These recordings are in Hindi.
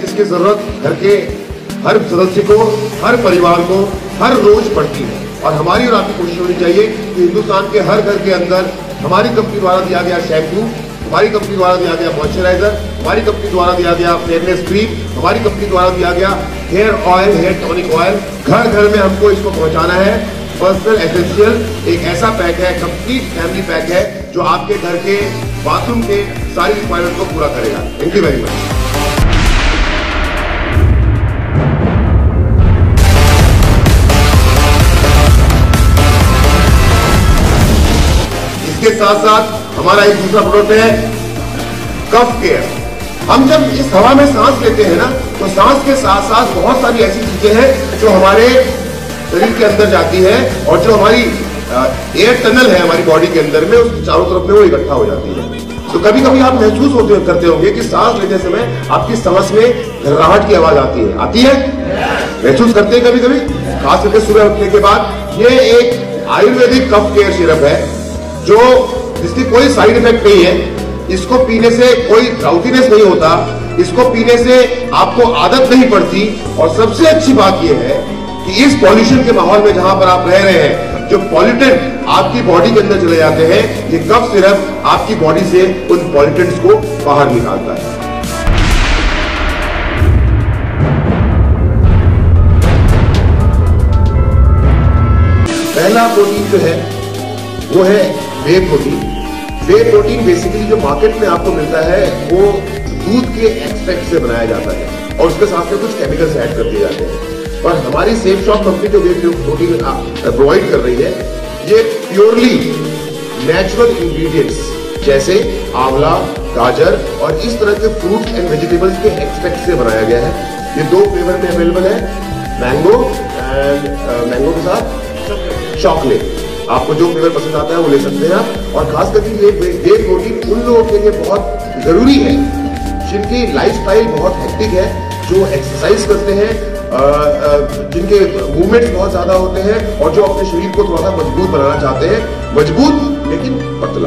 जिसकी जरूरत घर के हर सदस्य को, हर परिवार को हर रोज पड़ती है। और हमारी और आपकी कोशिश होनी चाहिए कि हिंदुस्तान के हर घर के अंदर हमारी कंपनी द्वारा दिया गया शैम्पू, हमारी कंपनी द्वारा दिया गया मॉइस्चराइजर, हमारी कंपनी द्वारा दिया गया फेयरनेस क्रीम, हमारी कंपनी द्वारा दिया गया hair oil, hair tonic oil, घर घर में हमको इसको पहुंचाना है। पर्सनल एसेंशियल एक ऐसा पैक है, कंप्लीट फैमिली पैक है, जो आपके घर के बाथरूम के सारी रिक्वायरमेंट को पूरा करेगा। Thank you very much. इसके साथ साथ हमारा एक दूसरा प्रोडक्ट है कफ केयर। हम जब इस हवा में सांस लेते हैं ना, तो सांस के साथ साथ बहुत सारी ऐसी चीजें हैं जो हमारे शरीर के अंदर जाती है, और जो हमारी एयर टनल है हमारी बॉडी के अंदर में, उसके चारों तरफ में वो इकट्ठा हो जाती है। तो कभी कभी आप महसूस करते होंगे कि सांस लेते समय आपकी सांस में घर्राहट की आवाज आती है? महसूस करते हैं कभी कभी, खास करके सुबह उठने के बाद। ये एक आयुर्वेदिक कफ केयर सिरप है जो जिसकी कोई साइड इफेक्ट नहीं है। इसको पीने से कोई ड्राउटीनेस नहीं होता, इसको पीने से आपको आदत नहीं पड़ती, और सबसे अच्छी बात यह है कि इस पॉल्यूशन के माहौल में जहां पर आप रह रहे हैं, जो पॉल्यूटेंट आपकी बॉडी के अंदर चले जाते हैं, ये कफ सिरप आपकी बॉडी से उन पॉल्यूटेंट्स को बाहर निकालता है। पहला प्रोटीन जो है वो है whey protein. Whey protein basically जो मार्केट में आपको मिलता है वो दूध के एक्सट्रैक्ट से बनाया जाता है, और उसके साथ में कुछ केमिकल्स ऐड कर दिए जाते हैं। पर हमारी सेफ शॉप कंपनी जो वे प्रोटीन प्रोवाइड कर रही है, ये प्योरली नेचुरल इंग्रेडिएंट्स जैसे आंवला, गाजर और इस तरह के फ्रूट्स एंड वेजिटेबल्स के एक्सट्रैक्ट से बनाया गया है। ये 2 फ्लेवर में अवेलेबल है, मैंगो एंड मैंगो के साथ चॉकलेट। आपको जो फ्लेवर पसंद आता है वो ले सकते हैं आप। और खास करके ये वे प्रोटीन उन लोगों के लिए बहुत जरूरी है जिनकी लाइफस्टाइल बहुत हेक्टिक है, जो एक्सरसाइज करते हैं, जिनके मूवमेंट्स बहुत ज्यादा होते हैं, और जो अपने शरीर को थोड़ा सा मजबूत बनाना चाहते हैं, मजबूत लेकिन पतला।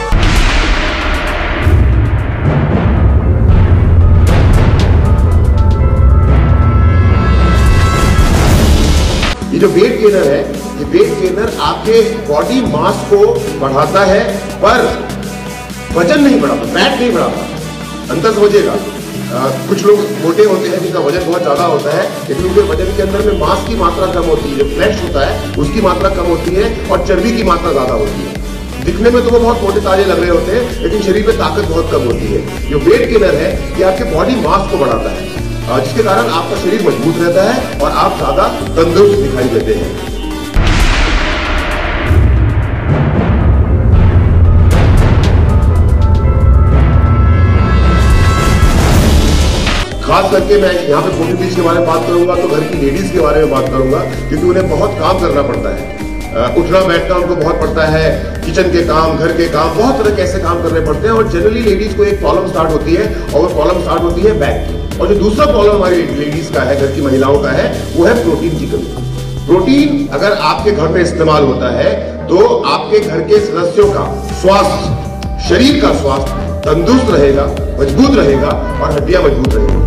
ये जो वेट गेनर है, ये वेट गेनर आपके बॉडी मास को बढ़ाता है, पर वजन नहीं बढ़ाता, फैट नहीं बढ़ाता। अंतर समझिएगा। कुछ लोग मोटे होते हैं जिनका वजन बहुत ज्यादा होता है, लेकिन उनके वजन के अंदर में मांस की मात्रा कम होती है, जो फ्लैश होता है उसकी मात्रा कम होती है, और चर्बी की मात्रा ज्यादा होती है। दिखने में तो वो बहुत मोटे ताजे लग रहे होते हैं, लेकिन शरीर में ताकत बहुत कम होती है। जो वेट गेनर है ये आपके बॉडी मास को बढ़ाता है, जिसके कारण आपका शरीर मजबूत रहता है और आप ज्यादा तंदुरुस्त दिखाई देते हैं। खास करके मैं यहाँ पे फोर्टी बीच के बारे में बात करूंगा, तो घर की लेडीज के बारे में बात करूंगा, क्योंकि उन्हें बहुत काम करना पड़ता है। उठना बैठना उनको बहुत पड़ता है, किचन के काम, घर के काम, बहुत तरह के ऐसे काम करने पड़ते हैं। और जनरली लेडीज को एक प्रॉब्लम स्टार्ट होती है, और वो प्रॉब्लम स्टार्ट होती है बैक की। और जो दूसरा प्रॉब्लम हमारी लेडीज का है, घर की महिलाओं का है, वो है प्रोटीन की कमी। प्रोटीन अगर आपके घर में इस्तेमाल होता है, तो आपके घर के सदस्यों का स्वास्थ्य, शरीर का स्वास्थ्य तंदुरुस्त रहेगा, मजबूत रहेगा, और हड्डियां मजबूत रहेंगी।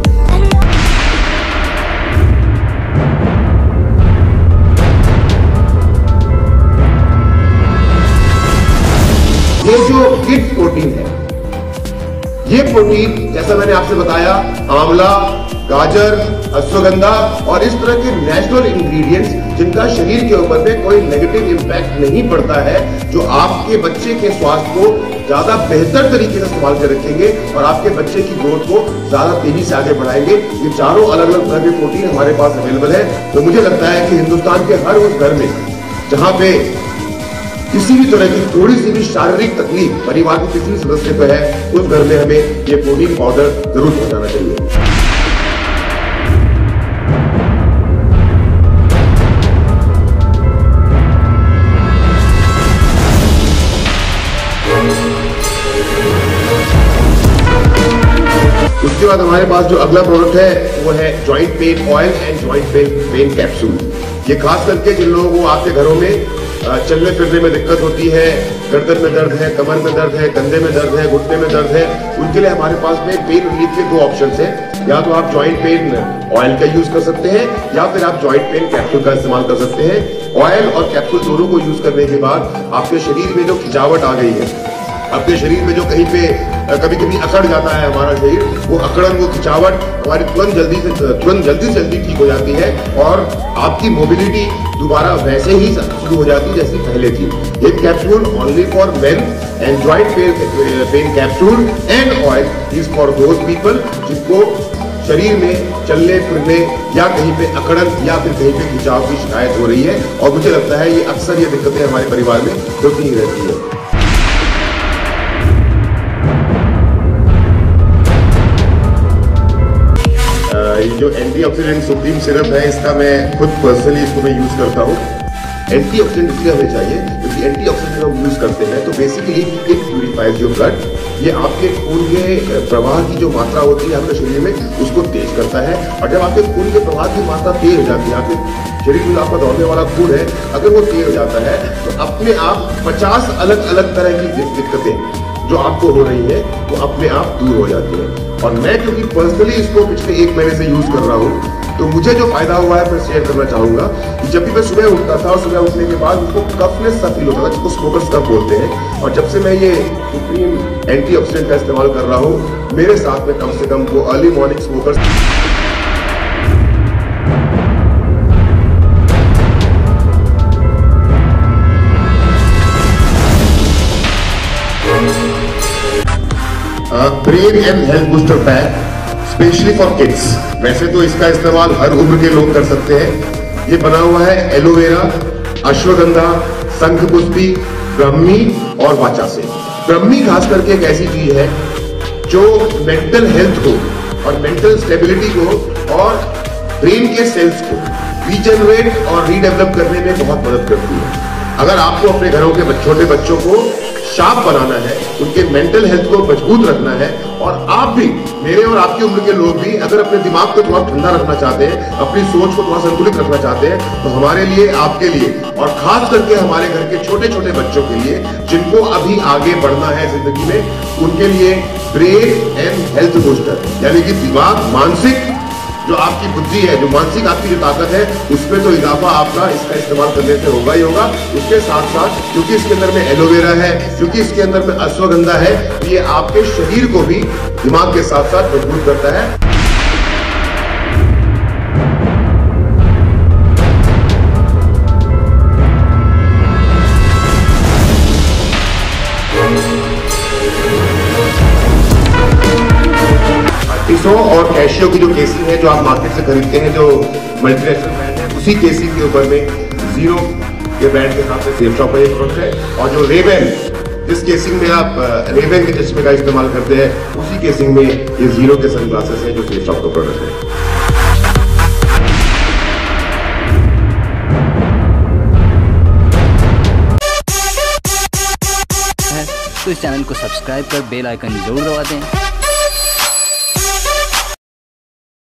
ये जो किड प्रोटीन है, ये प्रोटीन जैसा मैंने आपसे बताया, आंवला, गाजर, अश्वगंधा और इस तरह के नेचुरल इंग्रेडिएंट्स जिनका शरीर के ऊपर में कोई नेगेटिव इंपैक्ट नहीं पड़ता है, जो आपके बच्चे के स्वास्थ्य को ज्यादा बेहतर तरीके से संभाल के रखेंगे और आपके बच्चे की ग्रोथ को ज्यादा तेजी से आगे बढ़ाएंगे। ये चारों अलग अलग तरह के प्रोटीन हमारे पास अवेलेबल है। तो मुझे लगता है कि हिंदुस्तान के हर उस घर में जहां पे किसी भी तरह की थोड़ी सी भी शारीरिक तकलीफ परिवार के किसी भी सदस्य को है, उस घर में हमें ये प्रोटीन पाउडर जरूर पहुंचाना चाहिए। उसके बाद हमारे पास जो अगला प्रोडक्ट है वो है joint pain oil and joint pain capsule. ये खास करके जिन लोगों को आपके घरों में चलने फिरने में दिक्कत होती है, गर्दन में दर्द है, कमर में दर्द है, कंधे में दर्द है, घुटने में दर्द है, उनके लिए हमारे पास में पेन रिलीफ के 2 ऑप्शंस हैं। या तो आप जॉइंट पेन ऑयल का यूज कर सकते हैं या फिर आप जॉइंट पेन कैप्सूल का इस्तेमाल कर सकते हैं। ऑयल और कैप्सूल दोनों को यूज करने के बाद आपके शरीर में जो खिंचावट आ गई है, आपके शरीर में जो कहीं पे कभी कभी अकड़ जाता है हमारा शरीर, वो अकड़न, वो खिंचावट हमारी तुरंत जल्दी से ठीक हो जाती है और आपकी मोबिलिटी दोबारा वैसे ही शुरू हो जाती है जैसी पहले थी। एक capsule only for men and joint pain capsule and oil is for those people जिनको शरीर में चलने फिरने या कहीं पे अकड़न या फिर कहीं पे खिंचाव की शिकायत हो रही है। और मुझे लगता है ये अक्सर ये दिक्कतें हमारे परिवार में होती ही रहती है। जो एंटीऑक्सीडेंट सुप्रीम सिरप है, इसका मैं खुद पर्सनली इसको मैं यूज करता हूँ। एंटीऑक्सीडेंट इसलिए हमें चाहिए क्योंकि एंटीऑक्सीडेंट हम यूज करते हैं तो basically it purifies your blood. ये आपके खून के प्रवाह की जो मात्रा होती है आपके शरीर में उसको तेज करता है। और जब आपके खून के प्रवाह की मात्रा तेज हो जाती है, आपके शरीर में आपका दौड़ने वाला खून है, अगर वो तेज हो जाता है तो अपने आप 50 अलग अलग तरह की दिक्कतें जो आपको हो रही है वो अपने आप दूर हो जाती है। और मैं क्योंकि पर्सनली इसको पिछले 1 महीने से यूज कर रहा हूँ तो मुझे जो फायदा हुआ है मैं शेयर करना चाहूंगा कि जब भी मैं सुबह उठता था और सुबह उठने के बाद उसको कफनेस सा फील होता था, जिसको स्मोकर्स कफ बोलते हैं। और जब से मैं ये सुप्रीम एंटीऑक्सीडेंट का इस्तेमाल कर रहा हूँ, मेरे साथ में कम से कम वो early morning smokers brain and health booster pack specially for kids. वैसे तो इसका इस्तेमाल हर उम्र के लोग कर सकते हैं। ये बना हुआ है एलोवेरा, अश्वगंधा, शंखपुष्पी, ब्रह्मी और वाचा से। ब्रह्मी खास करके एक ऐसी चीज है जो मेंटल हेल्थ को और मेंटल स्टेबिलिटी को और ब्रेन के सेल्स को रीजनरेट और रीडेवलप करने में बहुत मदद करती है। अगर आपको अपने घरों के छोटे बच्चों को शार्प बनाना है, उनके मेंटल हेल्थ को मजबूत रखना है और आप भी, मेरे और आपकी उम्र के लोग भी अगर अपने दिमाग को थोड़ा ठंडा रखना चाहते हैं, अपनी सोच को थोड़ा संतुलित रखना चाहते हैं, तो हमारे लिए, आपके लिए और खास करके हमारे घर के छोटे छोटे बच्चों के लिए जिनको अभी आगे बढ़ना है जिंदगी में, उनके लिए ब्रेन एंड हेल्थ बूस्टर यानी कि दिमाग, मानसिक जो आपकी बुद्धि है, जो मानसिक आपकी जो ताकत है, उसमें तो इजाफा आपका इसका इस्तेमाल करने से होगा ही होगा। उसके साथ साथ क्योंकि इसके अंदर में एलोवेरा है, क्योंकि इसके अंदर में अश्वगंधा है, ये आपके शरीर को भी दिमाग के साथ साथ मजबूत करता है। और कैशियो की जो केसिंग है जो आप मार्केट से खरीदते हैं, जो मल्टीनेशनल ब्रांड है, उसी केसिंग के ऊपर में जीरो के ब्रांड के साथ में सेफ शॉप का एक प्रोडक्ट है। और जो रेबेन, जिस केसिंग में आप रेबेन के चश्मे का इस्तेमाल करते हैं, उसी केसिंग में ये जीरो के सनग्लासेस है जो सेफ शॉप का प्रोडक्ट है। तो इस चैनल को सब्सक्राइब कर बेल आइकन जरूर दबा दें